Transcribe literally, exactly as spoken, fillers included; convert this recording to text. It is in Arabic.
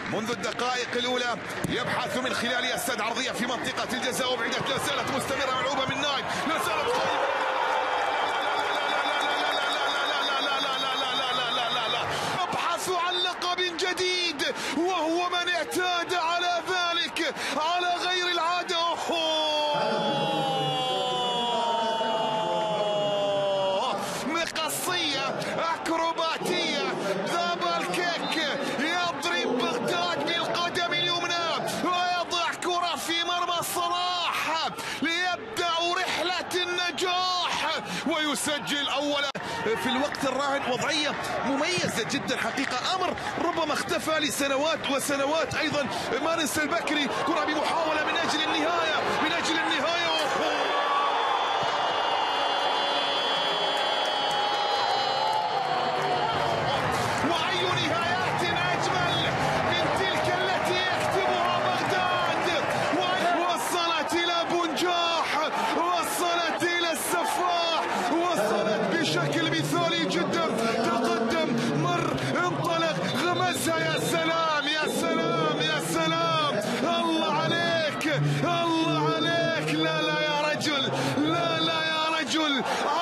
منذ الدقائق الأولى يبحث من خلال يسد عرضية في منطقة الجزاء وبعدت، لا زالت مستمرة ملعوبة من نايف، لا زالت قريبة. يبحث عن لقب جديد وهو من اعتاد على ذلك على غير العادة. مقصية أكروباتية ذاب الكيك، يضرب بغداد بالقدم اليمنى ويضع كرة في مرمى صلاح ليبدأ رحلة النجاح ويسجل أولا في الوقت الراهن. وضعية مميزة جدا حقيقة، أمر ربما اختفى لسنوات وسنوات. أيضا ما ننسى البكري، كرة بمحاولة من أجل النهاية من أجل النهاية. وأي نهايات أجمل من تلك التي يكتبها بغداد. وصلت إلى بنجاح، وصلت إلى السفاح، وصلت بشكل مثالي جدا. تقدم، مر، انطلق، غمزها. يا سلام يا سلام يا سلام، الله عليك الله عليك. لا لا يا رجل، لا لا يا رجل.